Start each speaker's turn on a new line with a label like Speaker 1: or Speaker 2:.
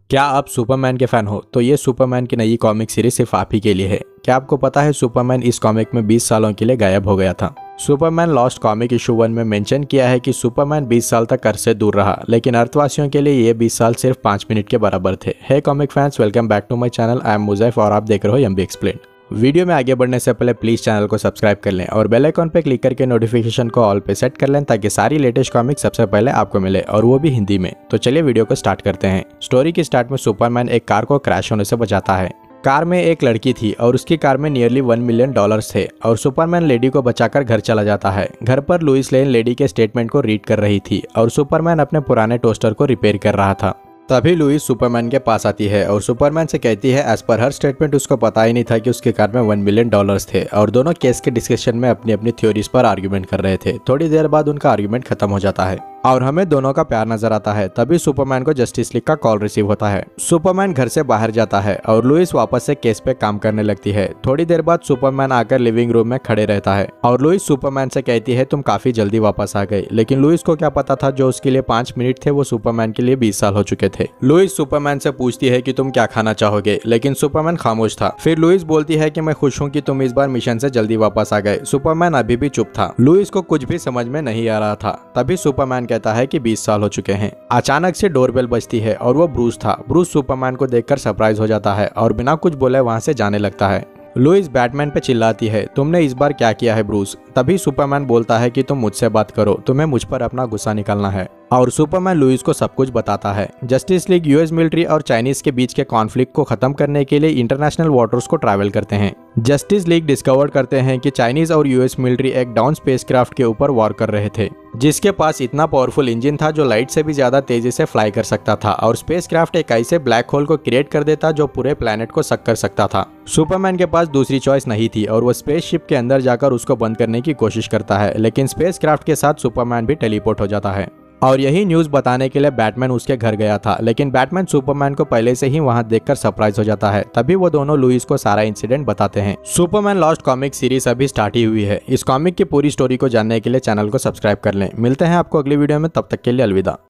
Speaker 1: क्या आप सुपरमैन के फैन हो? तो ये सुपरमैन की नई कॉमिक सीरीज सिर्फ आप ही के लिए है। क्या आपको पता है सुपरमैन इस कॉमिक में 20 सालों के लिए गायब हो गया था। सुपरमैन लॉस्ट कॉमिक इशू 1 में मेंशन किया है कि सुपरमैन 20 साल तक अर्थ से दूर रहा, लेकिन अर्थवासियों के लिए ये 20 साल सिर्फ 5 मिनट के बराबर थे। Hey comic fans, welcome back to my channel. I am मुजैफ और आप देख रहे हो एमबी एक्सप्लेन। वीडियो में आगे बढ़ने से पहले प्लीज चैनल को सब्सक्राइब कर लें और बेल आइकन पे क्लिक करके नोटिफिकेशन को ऑल पे सेट कर लें ताकि सारी लेटेस्ट कॉमिक सबसे पहले आपको मिले, और वो भी हिंदी में। तो चलिए वीडियो को स्टार्ट करते हैं। स्टोरी की स्टार्ट में सुपरमैन एक कार को क्रैश होने से बचाता है। कार में एक लड़की थी और उसकी कार में नियरली $1 मिलियन थे और सुपरमैन लेडी को बचाकर घर चला जाता है। घर पर लुइस लेन लेडी के स्टेटमेंट को रीड कर रही थी और सुपरमैन अपने पुराने टोस्टर को रिपेयर कर रहा था। तभी लुइस सुपरमैन के पास आती है और सुपरमैन से कहती है एज पर हर स्टेटमेंट उसको पता ही नहीं था कि उसके कार में $1 मिलियन थे, और दोनों केस के डिस्कशन में अपनी अपनी थ्योरीज पर आर्ग्यूमेंट कर रहे थे। थोड़ी देर बाद उनका आर्ग्यूमेंट खत्म हो जाता है और हमें दोनों का प्यार नजर आता है। तभी सुपरमैन को जस्टिस लीग का कॉल रिसीव होता है। सुपरमैन घर से बाहर जाता है और लुइस वापस से केस पे काम करने लगती है। थोड़ी देर बाद सुपरमैन आकर लिविंग रूम में खड़े रहता है और लुइस सुपरमैन से कहती है तुम काफी जल्दी वापस आ गए। लेकिन लुइस को क्या पता था जो उसके लिए 5 मिनट थे वो सुपरमैन के लिए 20 साल हो चुके थे। लुइस सुपरमैन से पूछती है कि तुम क्या खाना चाहोगे, लेकिन सुपरमैन खामोश था। फिर लुइस बोलती है कि मैं खुश हूँ कि तुम इस बार मिशन से जल्दी वापस आ गए। सुपरमैन अभी भी चुप था। लुइस को कुछ भी समझ में नहीं आ रहा था। तभी सुपरमैन कहता है कि 20 साल हो चुके हैं। अचानक से डोरबेल बजती है और वो ब्रूस था। ब्रूस सुपरमैन को देखकर सरप्राइज हो जाता है और बिना कुछ बोले वहां से जाने लगता है। लुइस बैटमैन पे चिल्लाती है तुमने इस बार क्या किया है ब्रूस। तभी सुपरमैन बोलता है कि तुम मुझसे बात करो, तुम्हें मुझ पर अपना गुस्सा निकालना है। और सुपरमैन लुइस को सब कुछ बताता है। जस्टिस लीग यूएस मिलिट्री और चाइनीज के बीच के कॉन्फ्लिक्ट को खत्म करने के लिए इंटरनेशनल वाटर्स को ट्रैवल करते हैं। जस्टिस लीग डिस्कवर करते हैं कि चाइनीज और यूएस मिलिट्री एक डाउन स्पेसक्राफ्ट के ऊपर वॉर कर रहे थे, जिसके पास इतना पावरफुल इंजन था जो लाइट से भी ज्यादा तेजी से फ्लाई कर सकता था, और स्पेसक्राफ्ट एक ऐसे ब्लैक होल को क्रिएट कर देता जो पूरे प्लेनेट को सक कर सकता था। सुपरमैन के पास दूसरी चॉइस नहीं थी और वो स्पेसशिप के अंदर जाकर उसको बंद करने की कोशिश करता है, लेकिन स्पेसक्राफ्ट के साथ सुपरमैन भी टेलीपोर्ट हो जाता है। और यही न्यूज बताने के लिए बैटमैन उसके घर गया था, लेकिन बैटमैन सुपरमैन को पहले से ही वहां देखकर सरप्राइज हो जाता है। तभी वो दोनों लुइस को सारा इंसिडेंट बताते हैं। सुपरमैन लॉस्ट कॉमिक सीरीज अभी स्टार्ट ही हुई है। इस कॉमिक की पूरी स्टोरी को जानने के लिए चैनल को सब्सक्राइब कर लें। मिलते हैं आपको अगली वीडियो में, तब तक के लिए अलविदा।